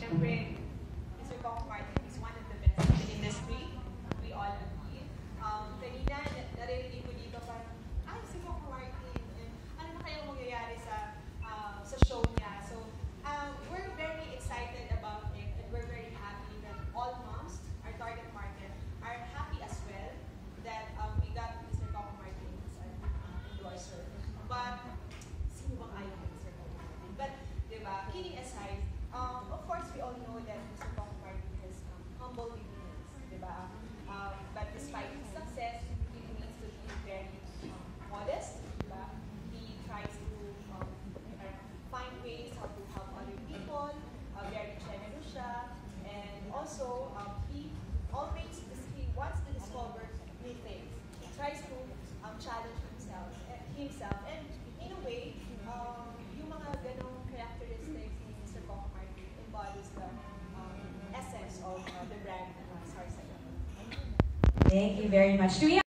Siyempre, Mr. Coco Martin is one of the best in the industry. We all agree. Kanina, narinig ko dito parang, ay, si Coco Martin, and ano na kayang mangyayari sa show niya. So, we're very excited about it, and we're very happy that all moms, our target market, are happy as well that we got Mr. Coco Martin as an endorser. But, sino bang ayaw kay Mr. Coco Martin? But, diba, kidding aside, of course, we all know that Mr. Coco Martin has humble beginnings, diba? But despite his success, he needs to be very modest, diba? He tries to find ways how to help other people, very generous siya, and also he wants to discover new things. He tries to challenge himself, and in a way, yung mga ganong characteristics ni Mr. Coco Martin embodies the essence of the brand Sarsaparilla. Thank you very much.